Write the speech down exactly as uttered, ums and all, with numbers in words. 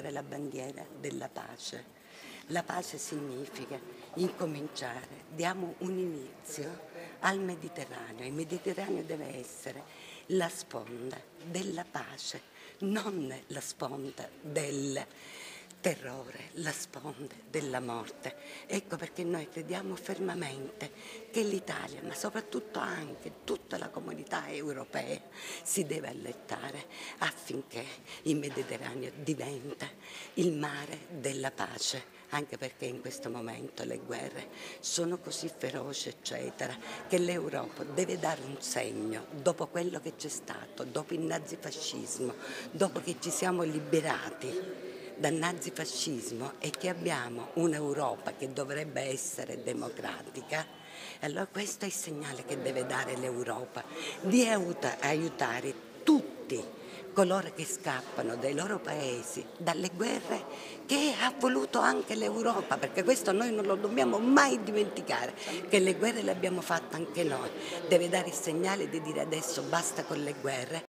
alzare la bandiera della pace. La pace significa incominciare, diamo un inizio al Mediterraneo. Il Mediterraneo deve essere la sponda della pace, non la sponda del terrore, la sponda della morte. Ecco perché noi crediamo fermamente che l'Italia, ma soprattutto anche tutta la comunità europea, si deve allettare affinché il Mediterraneo diventa il mare della pace, anche perché in questo momento le guerre sono così feroci, eccetera, che l'Europa deve dare un segno dopo quello che c'è stato, dopo il nazifascismo, dopo che ci siamo liberati dal nazifascismo e che abbiamo un'Europa che dovrebbe essere democratica. Allora questo è il segnale che deve dare l'Europa, di aiutare tutti coloro che scappano dai loro paesi, dalle guerre che ha voluto anche l'Europa, perché questo noi non lo dobbiamo mai dimenticare, che le guerre le abbiamo fatte anche noi. Deve dare il segnale di dire adesso basta con le guerre.